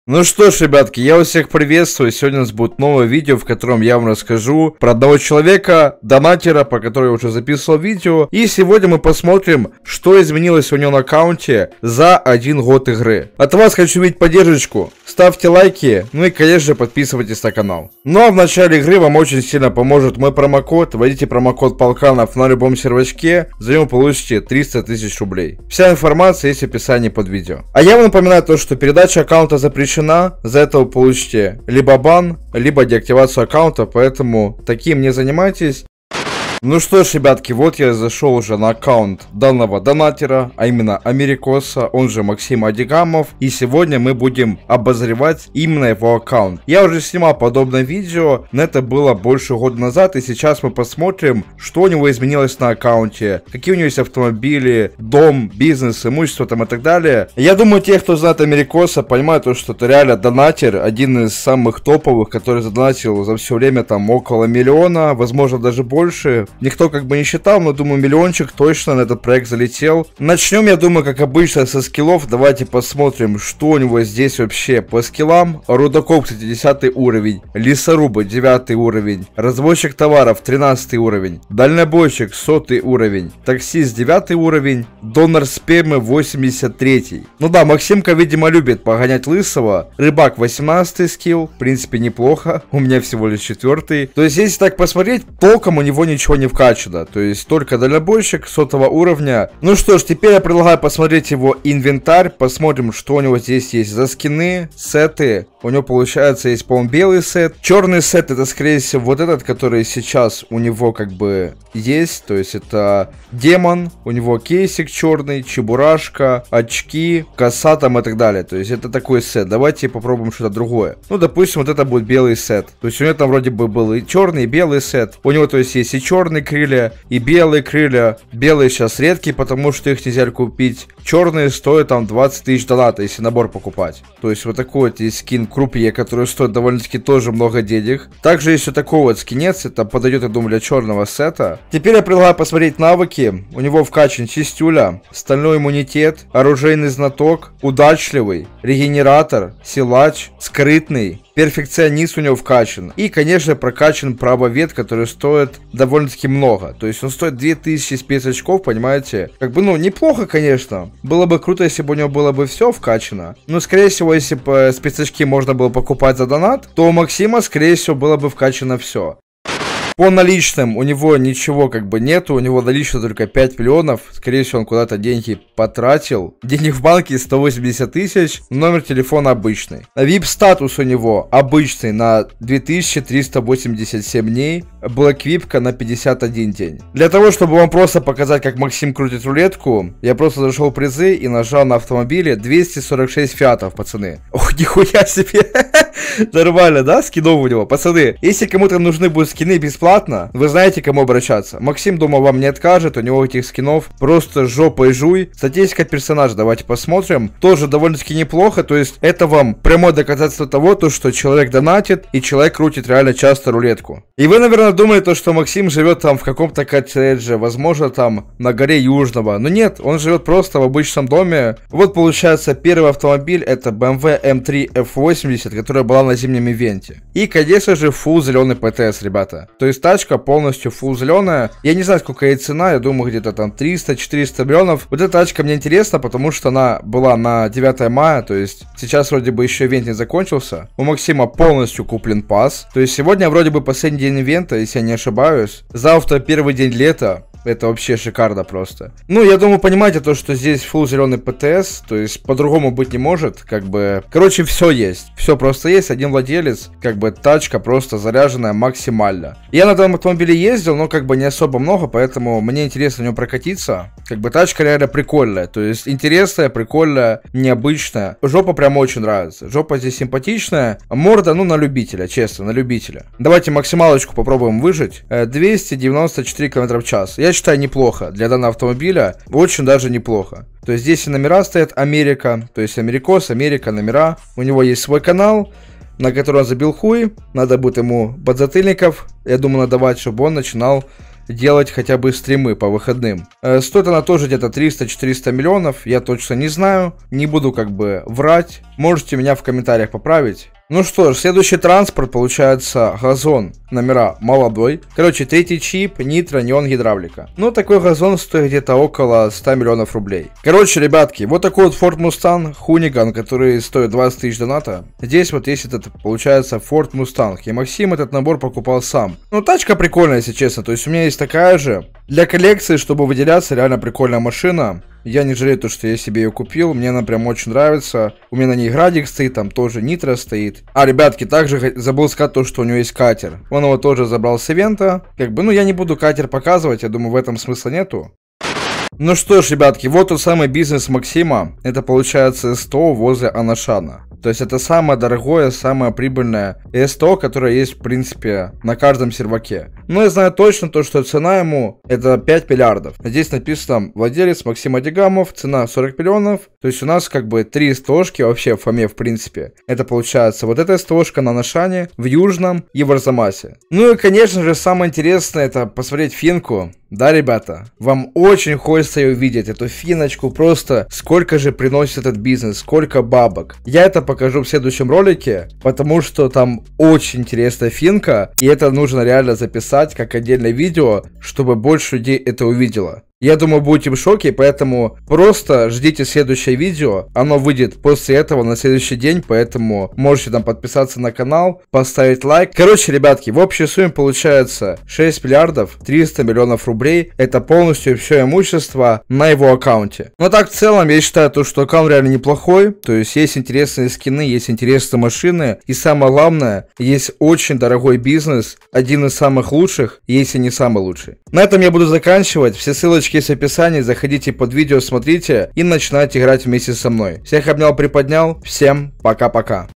Ну что ж, ребятки, я вас всех приветствую. Сегодня у нас будет новое видео, в котором я вам расскажу про одного человека, донатера, по которому я уже записывал видео. И сегодня мы посмотрим, что изменилось у него на аккаунте за 1 год игры. От вас хочу видеть поддержку. Ставьте лайки, ну и, конечно же, подписывайтесь на канал. Ну а в начале игры вам очень сильно поможет мой промокод. Вводите промокод Полканов на любом сервачке, за него получите 300 тысяч рублей. Вся информация есть в описании под видео. А я вам напоминаю то, что передача аккаунта запрещена. За это вы получите либо бан, либо деактивацию аккаунта, поэтому таким не занимайтесь. Ну что ж, ребятки, вот я зашел уже на аккаунт данного донатера, а именно Америкоса, он же Максим Адигамов, и сегодня мы будем обозревать именно его аккаунт. Я уже снимал подобное видео, но это было больше года назад, и сейчас мы посмотрим, что у него изменилось на аккаунте, какие у него есть автомобили, дом, бизнес, имущество там и так далее. Я думаю, те, кто знает Америкоса, понимают, что это реально донатер, один из самых топовых, который задонатил за все время там около миллиона, возможно даже больше. Никто как бы не считал, но думаю, миллиончик точно на этот проект залетел. Начнем, я думаю, как обычно, со скиллов. Давайте посмотрим, что у него здесь вообще по скиллам. Рудокоп, кстати, 10 уровень. Лесорубы, 9 уровень. Развозчик товаров, 13 уровень. Дальнобойщик, 100 уровень. Таксист, 9 уровень. Донор спермы, 83. Ну да, Максимка, видимо, любит погонять лысого. Рыбак, 18 скилл. В принципе, неплохо. У меня всего лишь 4. То есть, если так посмотреть, толком у него ничего не вкачано, то есть только дальнобойщик 100 уровня. Ну что ж, теперь я предлагаю посмотреть его инвентарь, посмотрим, что у него здесь есть за скины, сеты. У него, получается, есть, по-моему, белый сет. Черный сет, это, скорее всего, вот этот, который сейчас у него как бы есть, то есть это демон, у него кейсик черный, чебурашка, очки, коса там и так далее, то есть это такой сет. Давайте попробуем что-то другое. Ну, допустим, вот это будет белый сет, то есть у него там вроде бы был и черный, и белый сет. У него, то есть, есть и черные крылья, и белые крылья. Белые сейчас редкие, потому что их нельзя купить. Черные стоят там 20 тысяч доната, если набор покупать. То есть вот такой вот есть скин крупье, который стоит довольно-таки тоже много денег. Также есть вот такой вот скинец, это подойдет, я думаю, для черного сета. Теперь я предлагаю посмотреть навыки. У него вкачан чистюля, стальной иммунитет, оружейный знаток, удачливый, регенератор, силач, скрытный. Перфекционист у него вкачан. И, конечно, прокачан правовед, который стоит довольно-таки много. То есть он стоит 2000 спецочков, понимаете? Как бы, ну, неплохо, конечно. Было бы круто, если бы у него было бы все вкачано. Но, скорее всего, если бы спецочки можно было покупать за донат, то у Максима, скорее всего, было бы вкачано все. По наличным у него ничего как бы нету, у него налично только 5 миллионов, скорее всего он куда-то деньги потратил. Денег в банке 180 тысяч, номер телефона обычный. VIP статус у него обычный на 2387 дней, Black VIP на 51 день. Для того, чтобы вам просто показать, как Максим крутит рулетку, я просто зашел в призы и нажал на автомобиле 246 фиатов, пацаны. Ох, нихуя себе. Нормально, да, скинов у него? Пацаны, если кому-то нужны будут скины бесплатно, вы знаете, к кому обращаться. Максим, думаю, вам не откажет, у него этих скинов просто жопой жуй. Статистика персонажа, давайте посмотрим. Тоже довольно-таки неплохо, то есть это вам прямое доказательство того, то, что человек донатит и человек крутит реально часто рулетку. И вы, наверное, думаете, что Максим живет там в каком-то коттедже, возможно, там на горе Южного. Но нет, он живет просто в обычном доме. Вот, получается, первый автомобиль это BMW M3 F80, которая была на зимнем ивенте. И, конечно же, full зеленый ПТС, ребята. То есть тачка полностью full зеленая. Я не знаю, сколько ей цена, я думаю, где-то там 300-400 миллионов. Вот эта тачка мне интересна, потому что она была на 9 мая, то есть сейчас вроде бы еще ивент не закончился. У Максима полностью куплен пас. То есть сегодня вроде бы последний день ивента, если я не ошибаюсь. Завтра первый день лета. Это вообще шикарно просто. Ну, я думаю, понимаете то, что здесь full зеленый ПТС, то есть по-другому быть не может, как бы. Короче, все есть. Все просто есть, один владелец, как бы тачка просто заряженная максимально. Я на данном автомобиле ездил, но как бы не особо много, поэтому мне интересно на нем прокатиться. Как бы тачка реально прикольная, то есть интересная, прикольная, необычная. Жопа прям очень нравится. Жопа здесь симпатичная, морда, ну, на любителя, честно, на любителя. Давайте максималочку попробуем выжить. 294 км в час. Я считаю, неплохо для данного автомобиля, очень даже неплохо. То есть здесь и номера стоят Америка, то есть Америкос, Америка, номера. У него есть свой канал, на который он забил хуй. Надо будет ему подзатыльников, я думаю, надавать, чтобы он начинал делать хотя бы стримы по выходным. Стоит она тоже где-то 300-400 миллионов, я точно не знаю, не буду как бы врать, можете меня в комментариях поправить. Ну что ж, следующий транспорт получается газон, номера молодой. Короче, третий чип, нитро, неон, гидравлика. Ну, такой газон стоит где-то около 100 миллионов рублей. Короче, ребятки, вот такой вот Ford Mustang Hoonigan, который стоит 20 тысяч доната. Здесь вот есть этот, получается, Ford Mustang. И Максим этот набор покупал сам. Ну, тачка прикольная, если честно. То есть у меня есть такая же. Для коллекции, чтобы выделяться, реально прикольная машина. Я не жалею то, что я себе ее купил, мне она прям очень нравится. У меня на ней градик стоит, там тоже нитро стоит. А, ребятки, также забыл сказать то, что у него есть катер. Он его тоже забрал с ивента. Как бы, ну я не буду катер показывать, я думаю, в этом смысла нету. Ну что ж, ребятки, вот тот самый бизнес Максима. Это получается СТО возле Анашана. То есть это самое дорогое, самое прибыльное СТО, которое есть, в принципе, на каждом серваке. Но я знаю точно то, что цена ему это 5 миллиардов. Здесь написано владелец Максим Адигамов, цена 40 миллионов. То есть у нас как бы 3 СТОшки вообще в Фоме, в принципе. Это получается вот эта СТОшка на Анашане, в Южном и в Арзамасе. Ну и, конечно же, самое интересное это посмотреть финку. Да, ребята, вам очень хочется ее увидеть, эту финочку, просто сколько же приносит этот бизнес, сколько бабок. Я это покажу в следующем ролике, потому что там очень интересная финка, и это нужно реально записать как отдельное видео, чтобы больше людей это увидело. Я думаю, будете в шоке, поэтому просто ждите следующее видео. Оно выйдет после этого на следующий день, поэтому можете там подписаться на канал, поставить лайк. Короче, ребятки, в общей сумме получается 6 миллиардов 300 миллионов рублей. Это полностью все имущество на его аккаунте. Но так в целом я считаю, то, что аккаунт реально неплохой. То есть есть интересные скины, есть интересные машины. И самое главное, есть очень дорогой бизнес. Один из самых лучших, если не самый лучший. На этом я буду заканчивать. Все ссылочки есть в описании, заходите под видео, смотрите и начинайте играть вместе со мной. Всех обнял, приподнял, всем пока-пока.